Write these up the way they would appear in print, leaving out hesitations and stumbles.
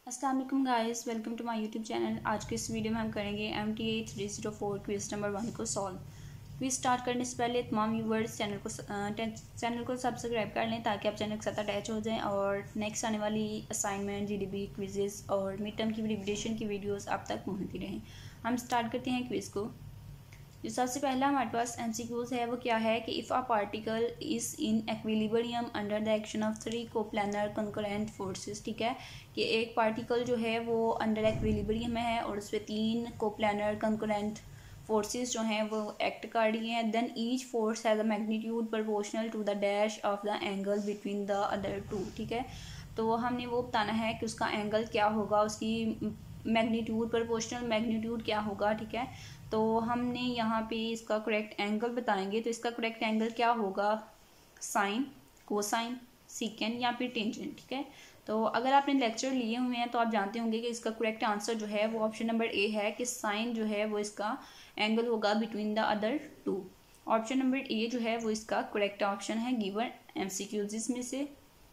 अस्सलाम वालेकुम guys, welcome to my YouTube channel. आज के इस वीडियो में हम करेंगे MTA 304 क्विज नंबर 1 को सॉल्व। क्विज स्टार्ट करने से पहले तमाम व्यूवर्स चैनल को सब्सक्राइब कर लें ताकि आप चैनल के साथ अटैच हो जाएं और नेक्स्ट आने वाली असाइनमेंट, GDB क्विजेस और मिड टर्म की रिविडेशन की वीडियोस आप तक पहुंचती रहें। हम स्टार्ट करते हैं क्विज को। जो सबसे पहला हमारे पास MCQs है वो क्या है कि if a particle is in equilibrium under the action of 3 coplanar concurrent forces. ठीक है कि एक पार्टिकल जो है वो अंडर एक्विलिब्रियम में है और उस पर 3 कोप्लानर कंकरेंट फोर्सेस जो हैं वो एक्ट कर रही हैं। Then each force has a magnitude proportional to the dash of the angle between the other two. ठीक है, तो हमने वो बताना है कि उसका एंगल क्या होगा, उसकी मैग्नीट्यूड प्रोपोर्शनल मैग्नीट्यूड क्या होगा। ठीक है, तो हमने यहाँ पे इसका करेक्ट एंगल बताएंगे। तो इसका करेक्ट एंगल क्या होगा, साइन, कोसाइन, सीकेंड या फिर टेंजेंट। ठीक है, तो अगर आपने लेक्चर लिए हुए हैं तो आप जानते होंगे कि इसका करेक्ट आंसर जो है वो ऑप्शन नंबर ए है कि साइन जो है वो इसका एंगल होगा between the other two. Option number A जो है वो इसका करेक्ट ऑप्शन है गिवन MCQs। इसमें से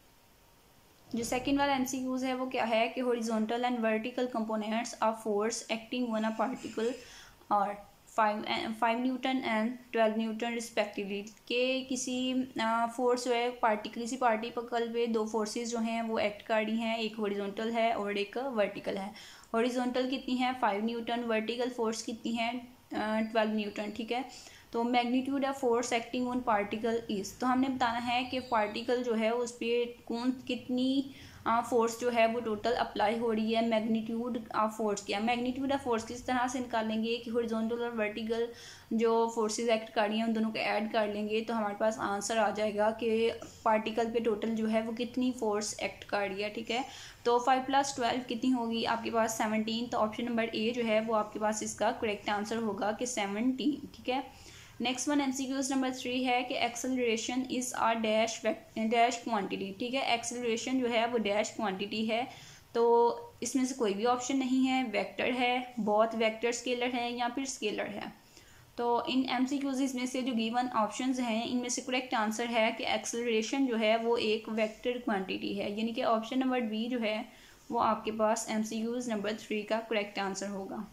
जो सेकंड वाला MCQs है वो क्या है कि horizontal and vertical components of force acting on a particle और 5 न्यूटन एंड 12 न्यूटन रिस्पेक्टिवली के किसी फोर्स जो है किसी पार्टिकल पे दो फोर्सेस जो हैं वो एक्ट कर रही हैं, एक हॉरिजॉन्टल है और एक वर्टिकल है। हॉरिजॉन्टल कितनी है 5 न्यूटन, वर्टिकल फोर्स कितनी है 12 न्यूटन। ठीक है, तो magnitude of force acting on particle is, तो हमने बताना है कि पार्टिकल जो है उस पर कितनी फोर्स जो है वो टोटल अप्लाई हो रही है। मैग्नीट्यूड ऑफ फोर्स क्या है, मैग्नीट्यूड ऑफ फोर्स किस तरह से निकालेंगे कि हॉरिजॉन्टल और वर्टिकल जो फोर्सेस एक्ट कर रही हैं उन दोनों को ऐड कर लेंगे तो हमारे पास आंसर आ जाएगा कि पार्टिकल पे टोटल जो है वो कितनी फोर्स एक्ट कर रही है। ठीक है, तो 5 + 12 कितनी होगी आपके पास 17। तो ऑप्शन नंबर ए जो है वो आपके पास इसका करेक्ट आंसर होगा कि 17। ठीक है, नेक्स्ट वन MCQs नंबर 3 है कि acceleration is a dash quantity. ठीक है, एक्सेलरेशन जो है वो डैश क्वांटिटी है, तो इसमें से कोई भी ऑप्शन नहीं है, वेक्टर है, बहुत वेक्टर स्केलर है या फिर स्केलर है। तो इन MCQs इसमें से जो गिवन ऑप्शंस हैं इनमें से करेक्ट आंसर है कि एक्सेलरेशन जो है वो एक वेक्टर क्वांटिटी है, यानी कि ऑप्शन नंबर बी जो है वो आपके पास MCQs नंबर 3 का करेक्ट आंसर होगा।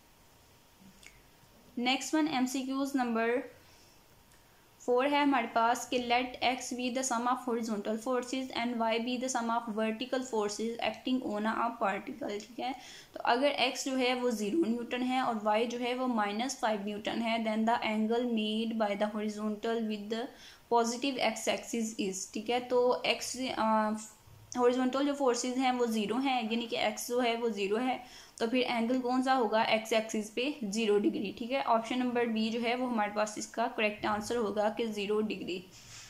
नेक्स्ट वन MCQs नंबर 4 है हमारे पास कि let x be the sum of horizontal forces and y be the sum of vertical forces acting on a particle. ठीक है, तो अगर x जो है वो 0 न्यूटन है और y जो है वो -5 न्यूटन है, then the angle made by the horizontal with the positive x axis is. ठीक है, तो x हॉरिजॉन्टल जो फोर्सेस हैं वो 0 हैं, यानी कि x जो है वो 0 है, तो फिर एंगल कौन सा होगा x एक्सिस पे 0 डिग्री। ठीक है, ऑप्शन नंबर बी जो है वो हमारे पास इसका करेक्ट आंसर होगा कि 0 degree.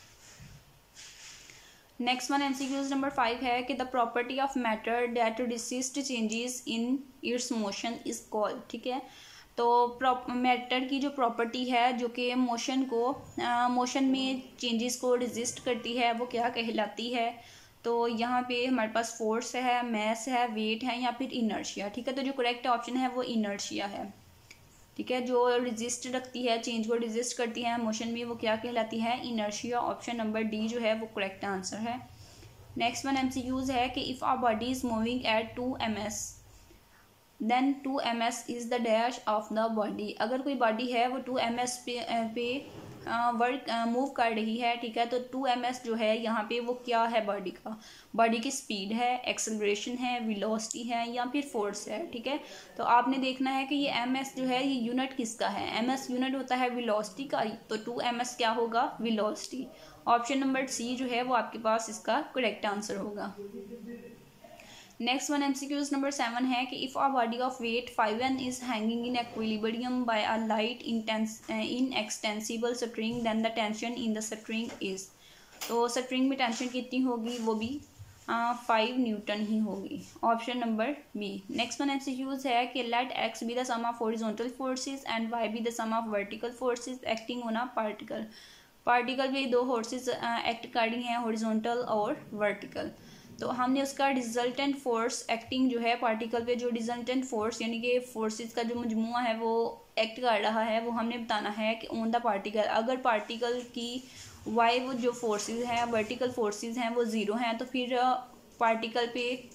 Next one MCQs number 5 है कि the property of matter that resist changes in its motion is called. ठीक है, तो मैटर की जो प्रॉपर्टी है जो कि मोशन में चेंजेस को रेजिस्ट करती है वो क्या कहलाती है। तो यहाँ पे हमारे पास फोर्स है, मैस है, वेट है या फिर इनर्शिया। ठीक है, तो जो करेक्ट ऑप्शन है वो इनर्शिया है। ठीक है, जो रेजिस्ट रखती है, चेंज को रेजिस्ट करती है मोशन में, वो क्या कहलाती है, इनर्शिया। ऑप्शन नंबर डी जो है वो करेक्ट आंसर है। नेक्स्ट वन MCQs है कि if a body is moving at 2 ms then 2 ms is the dash of the body. अगर कोई बॉडी है वो 2 ms पे वर्क मूव कर रही है, ठीक है, तो 2 ms जो है यहाँ पे वो क्या है, बॉडी की स्पीड है, एक्सेलरेशन है, वेलोसिटी है या फिर फोर्स है। ठीक है, तो आपने देखना है कि ये ms जो है ये यूनिट किसका है, ms यूनिट होता है वेलोसिटी का, तो 2 ms क्या होगा, वेलोसिटी। ऑप्शन नंबर सी जो है वो आपके पास इसका करेक्ट आंसर होगा। नेक्स्ट वन MCQs नंबर 7 है कि if a body of weight 5n is hanging in equilibrium by a light inextensible string then the tension in the string is. तो स्ट्रिंग में टेंशन कितनी होगी, वो भी 5 न्यूटन ही होगी। Option number B. Next one MCQs है कि let x be the sum of horizontal forces and y be the sum of vertical forces acting on a particle पे दो फोर्सेस एक्ट कर रही हैं, हॉरिजॉन्टल और वर्टिकल। तो हमने उसका रिजल्टेंट फोर्स एक्टिंग जो है पार्टिकल पे, जो रिजल्टेंट फोर्स यानी कि फोर्सेस का जो मजमुआ है वो एक्ट कर रहा है, वो हमने बताना है कि ऑन द पार्टिकल। अगर पार्टिकल की वाई वो जो फोर्सेस हैं, वर्टिकल फोर्सेस हैं वो 0 हैं, तो फिर पार्टिकल पे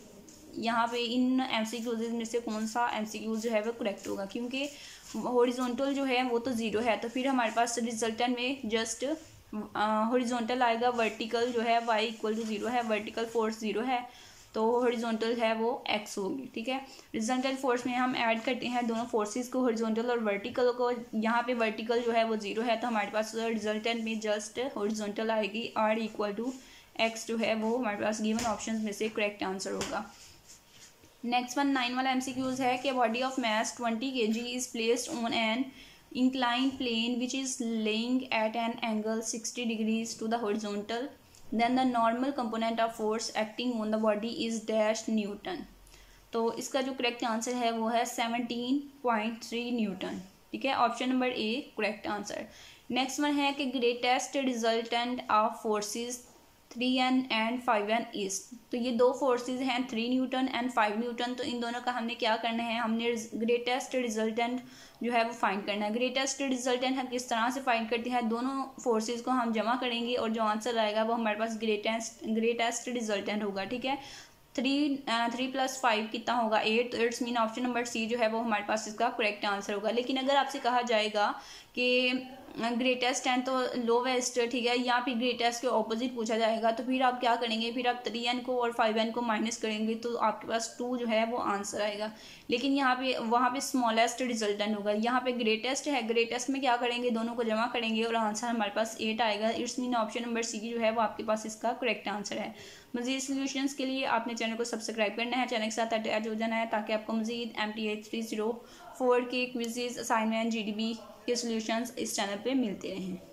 यहाँ पे इन MCQs में से कौन सा MCQ जो है वो करेक्ट होगा, क्योंकि हॉरिजॉन्टल जो है वो तो ज़ीरो है, तो फिर हमारे पास रिजल्टेंट में जस्ट हॉरिजॉन्टल आएगा, वर्टिकल जो है y इक्वल टू 0 है, वर्टिकल फोर्स 0 है, तो हॉरिजॉन्टल है वो x होगी। ठीक है, रिजल्टेंट फोर्स में हम ऐड करते हैं दोनों फोर्सेस को, हॉरिजॉन्टल और वर्टिकल को। यहाँ पे वर्टिकल जो है वो 0 है, तो हमारे पास रिजल्टेंट में जस्ट हॉरिजॉन्टल आएगी, r इक्वल टू x जो है वो हमारे पास गिवन ऑप्शन में से करेक्ट आंसर होगा। नेक्स्ट वन 9 वाला MCQs है कि body of mass 20 kg is placed on an inclined plane which is laying at an angle 60 degrees to the horizontal, then the normal component of force acting on the body is dash Newton। तो इसका जो correct answer है वो है 17.3 newton. ठीक है, option number A correct answer. Next one है कि greatest resultant of forces 3N and 5N is, तो ये दो फोर्सेस हैं 3 न्यूटन एंड 5 न्यूटन, तो इन दोनों का हमने क्या करना है, हमने ग्रेटेस्ट रिजल्टेंट जो है वो फाइंड करना है। ग्रेटेस्ट रिजल्टेंट हम किस तरह से फाइंड करते हैं, दोनों फोर्सेस को हम जमा करेंगे और जो आंसर आएगा वो हमारे पास ग्रेटेस्ट रिजल्टेंट होगा। ठीक है, 3 + 5 कितना होगा 8, तो it's mean option number C जो है वो हमारे पास इसका करेक्ट आंसर होगा। लेकिन अगर आपसे कहा जाएगा कि ग्रेटेस्ट एंड तो लोवेस्ट, ठीक है, यहाँ पे ग्रेटेस्ट के ऑपोजिट पूछा जाएगा, तो फिर आप क्या करेंगे, फिर आप 3N को और 5N को माइनस करेंगे तो आपके पास 2 जो है वो आंसर आएगा। लेकिन यहाँ पे वहाँ पे स्मॉलेस्ट रिजल्टेंट होगा, यहाँ पे ग्रेटेस्ट है, ग्रेटेस्ट में क्या करेंगे, दोनों को जमा करेंगे और आंसर हमारे पास 8 आएगा। It's mean option number C जो है वो आपके पास इसका करेक्ट आंसर है। मज़ीद सोल्यूशंस के लिए आपने चैनल को सब्सक्राइब करना है, चैनल के साथ अटैच हो जाना है, ताकि आपको मज़ीद MTA 304 के क्विज़ेज़, असाइनमेंट, GDB के सॉल्यूशंस इस चैनल पे मिलते रहें।